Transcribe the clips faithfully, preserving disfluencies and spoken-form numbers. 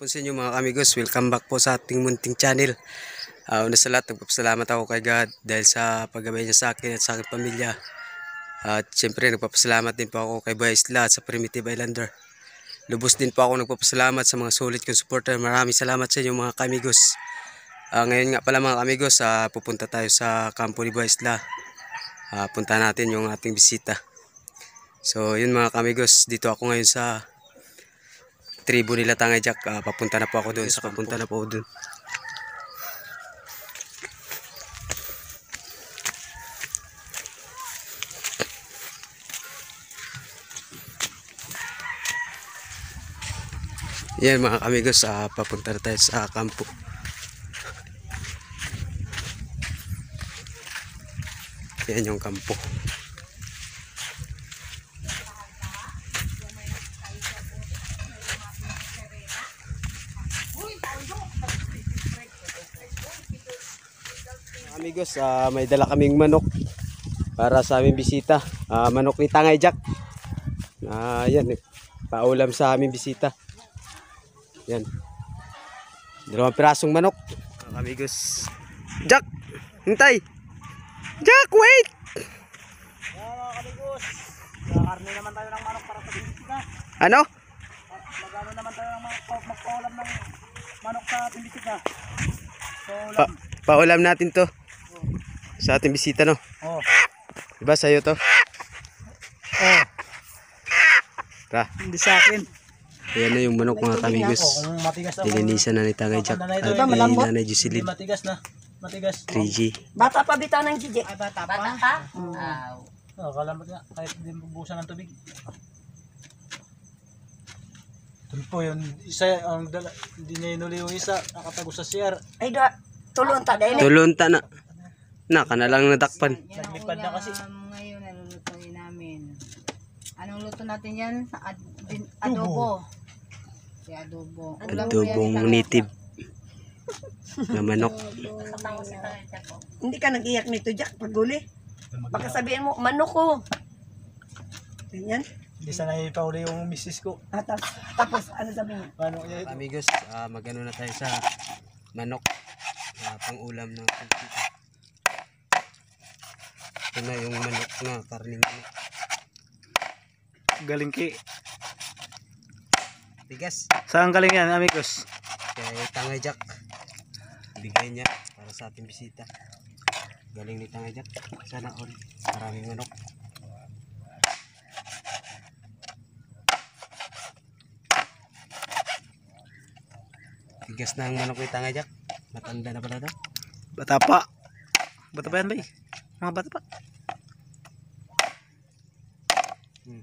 hapon sa inyo mga kamigos. Welcome back po sa ating munting channel. Uh, una sa lahat, nagpapasalamat ako kay God dahil sa paggabay niya sa akin at sa aking pamilya. Uh, at syempre nagpapasalamat din po ako kay Boy Isla at sa Primitive Islander. Lubos din po ako nagpapasalamat sa mga sulit kong supporter. Maraming salamat sa inyo mga kamigos. Uh, ngayon nga pala mga kamigos, uh, pupunta tayo sa kampo ni Boy Isla. Uh, punta natin yung ating bisita. So yun mga kamigos, dito ako ngayon sa tribo nila Tangay Jack. Uh, papunta na po ako doon. Yes, papunta na po ako doon. Yan mga kamigos, uh, papunta na tayo sa kampo. Yan yung kampo. Amigos, uh, may dala kaming manok para sa aming bisita. Uh, manok ni Tangay Jack. Uh, yan, paulam sa aming bisita. Yan. Dalawang pirasong manok. Uh, amigos. Jack! Hintay! Jack, wait! Yan mga kamigos. Karne naman tayo ng manok para sa bisita. Ano? Magano naman tayo ng manok, magpaulam ng manok sa ating bisita. So, Pa paulam natin to. Sa ating bisita, no? Oh. Diba sa'yo to? Oh. Ta. Hindi sa akin. Ayan na yung manok mga kamigos. Oh, kung matigas na. Dilinisan na ni Tangay Jack. At Diba, ni malambot? Nanay Hindi Jocelyn. matigas na. Matigas. three G. Bata pa bitaw ng Gigi. Ay, bata pa. Bata pa? Hmm. Oh, kalambot nga. Kahit hindi bubusan ng tubig. Ito po yun. Isa, ang dala, hindi niya inuli yung isa. Nakatago sa C R. Ay, da, tulon ta dahil. Tulon ta na. Naka na lang nadakpan. Naglipad na kasi. Um, ngayon nalulutuin namin. Anong luto natin yan? Ad, din, adobo. Si adobo. Ulam ko yan, Adobong isang- native na manok. Hindi ka nag-iyak nito, Jack, paguli. Baka sabihin mo, manok ko. Ganyan. Hindi sana ipauli yung misis ko. Ah, tapos, tapos, ano sabi mo? Paano niya ito? Amigos, uh, magano na tayo sa manok. Uh, pang ulam ng bisita. Ito na yung manok na karning manok. Galing ki. Tigas. Saan galing yan, amigos? Kaya Tangay Jack. Bigay niya para sa ating bisita. Galing ni Tangay Jack. Sana all. Maraming manok. Tigas na ang manok ni Tangay Jack. Matanda na pala daw. Bata pa. Bata pa yan, bay? Mga bata pa. Hmm.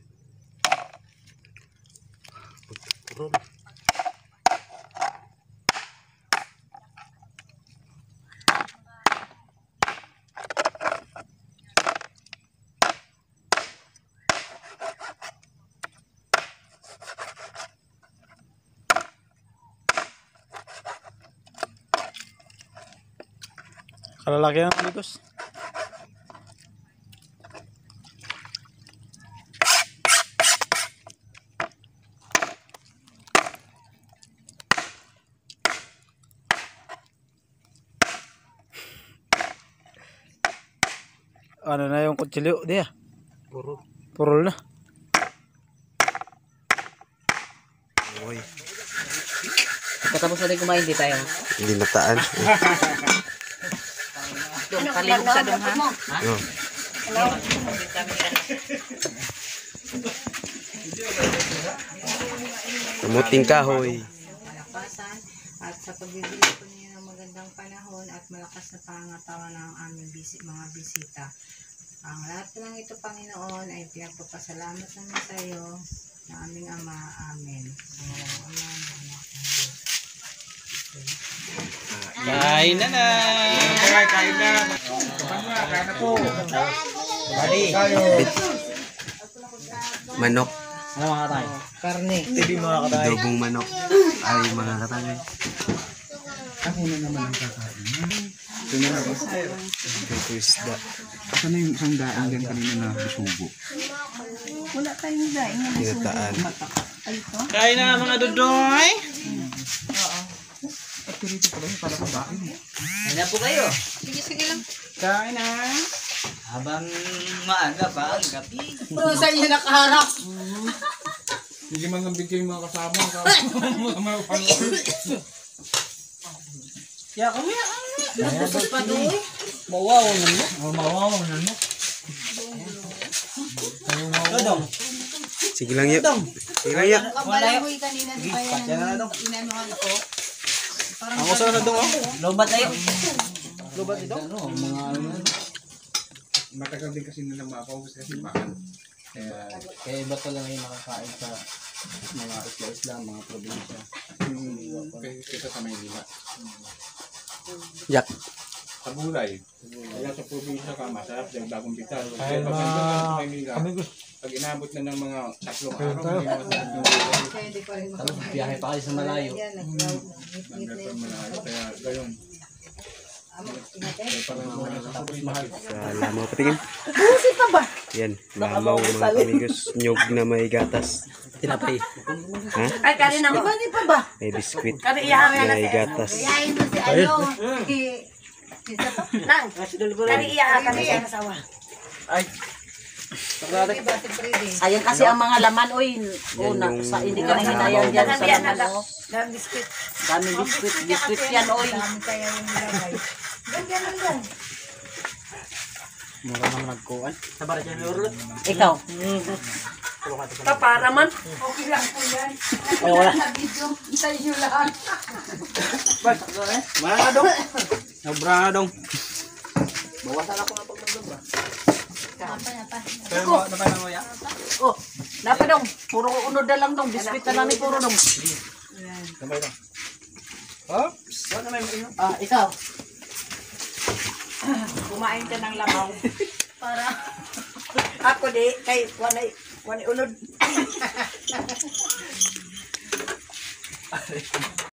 Puro. Kalalaki yan, amigos. Ano na yung kutsilyo? Di ah. Puro. Purol na. Uy. Katapos natin kumain, di tayo. Hindi nataan. Doon, kalibog sa doon, ha? Oh. Kamuting kahoy. Malapasan at sa pagbibili ko niyo ng magandang panahon at malakas na pangatawan ng aming bisi, mga bisita. Ang lahat ng ito, Panginoon, ay pinagpapasalamat namin sa iyo na aming Ama. Amen. Ang Ama, ng Anak, ng Diyos. Kain na na! Kain na! Kain na po! Bali! Manok. Ano mga katay? Karne. T V mga katay. Adobong manok. Ay mga katangay. Ako na naman ang kakain. Ito na lang. Ito isda. Ano yung isang daan din kanina na bisugo? Wala tayong daing na Tinataan. Ay, ito. Kain na mga dudoy! pirito pala yun, para kumain. Kain na po kayo. Sige, sige lang. Kain na. Habang maaga pa ang gabi. Pero sa inyo nakaharap. Hindi man nang bigay yung mga kasama. Mga followers. Ya kami ya. Napusot pa doon eh. Mawaw na mo. Mawaw na mo. Dodong. Sige lang yun. Sige lang yun. Kabalay mo yung kanina, di ba yan? Yan na dong. Inanuhan ako. Parang Ako sa dong ako. Lobat tayo. Lobat ito? Ano, mga ano. Matagal din kasi nilang makapaubos kasi mahal. Kaya, Kaya iba talaga yung nakakain sa mga isla-isla, mga probinsya. yung kaysa sa Maynila. Jack. Sa Bulay. Kaya sa probinsya ka, masarap yung bagong bital. Ay, Kaya pag ma- nandun ka sa Maynila, kami gusto. pag inabot na ng mga tatlong araw, hindi na masarap yung bulay. kaya di pa rin Tapos biyahe pa kayo sa malayo. Yan, nag-ngit-ngit na Hanggang yun. pa malayo. Kaya gayon. Amo, inatay. Kaya parang mga sa probinsya. Sa lamaw patingin. Busit pa ba? Yan. Lamaw mga amigos. Nyog na may gatas. Tinapay. Ha? Ay, kari na ba? Di pa ba? May biskwit. Kari iyahan na May si gatas. Iyahin mo si ano. Si... Isa to? Nang. Kari iyahan ka na siya nasawa. Ay. Pwede ba si Freddy? Ayan kasi ang mga laman, oy. Una, yung- sa hindi ka na hinayan dyan sa Yan, laman, yan, oh. Dami biscuit. Dami biskwit, biskwit yan, oy. Dami kaya yung nilagay. Ganyan lang yan. Mura nang nagkuhan. Sa bara dyan lurot. Ikaw. Kapara man. Okay lang po yan. Ay, wala. Sa video, sa inyo lahat. Wala na dong. Sobra na dong. Bawasan ako ng pagdagdag ba? Apa, apa. Pero ba na pa na mo ya? Oh, napa dong. Puro unod na lang dong. Biskwit na lang ni puro dong. Sabay dong. Oops. Wala may mo. Ah, ikaw. Kumain ka ng labaw. Para. Ako di, kay wanay, wanay unod.